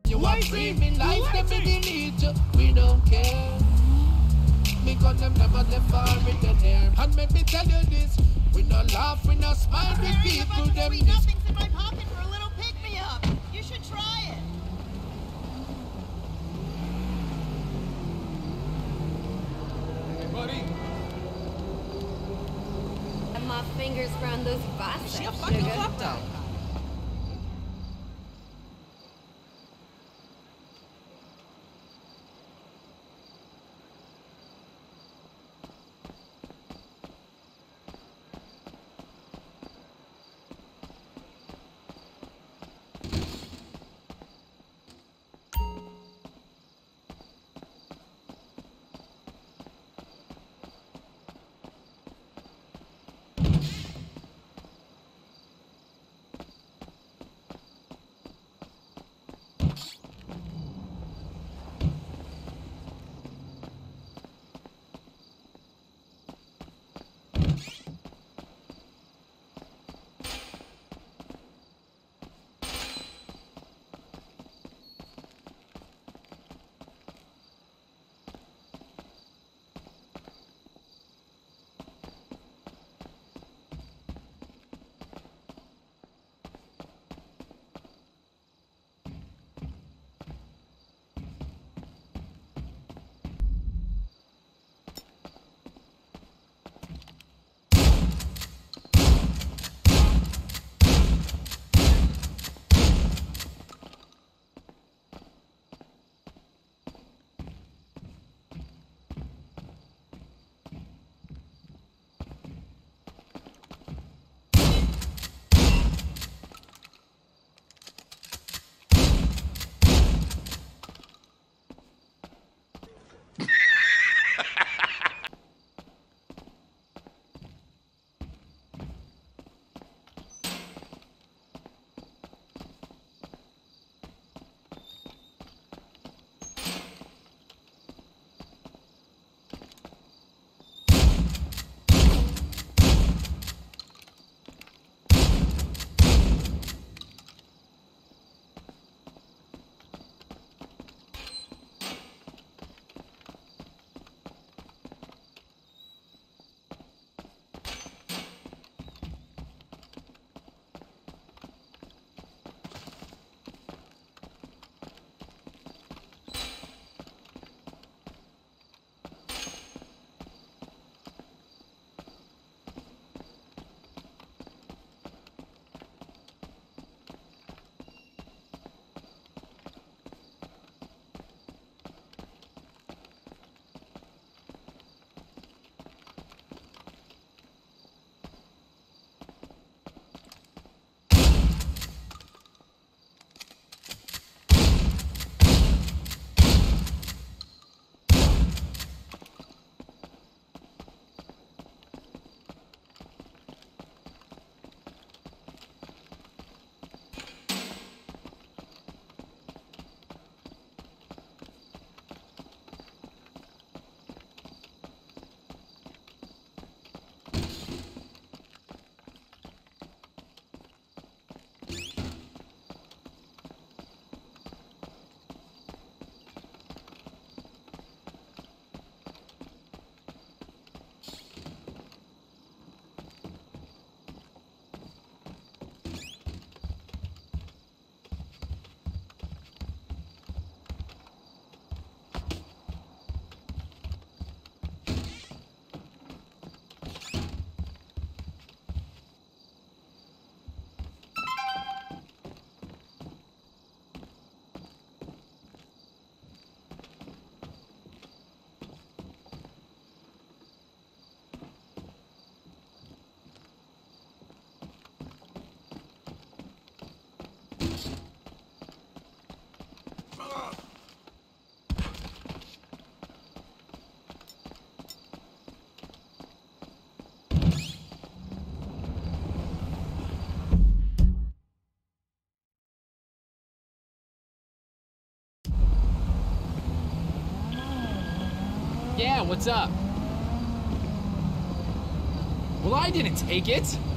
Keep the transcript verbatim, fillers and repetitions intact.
You want dreaming life, them we need you. We don't care. Because them never left far with the air. And let me tell you this, we no laugh, we no smile, we people them sweet nothings in my pocket for a little pick-me-up. You should try it. Hey, buddy. And my fingers around those biceps, Is she a fucking sugar. klepto? Yeah, what's up? Well, I didn't take it.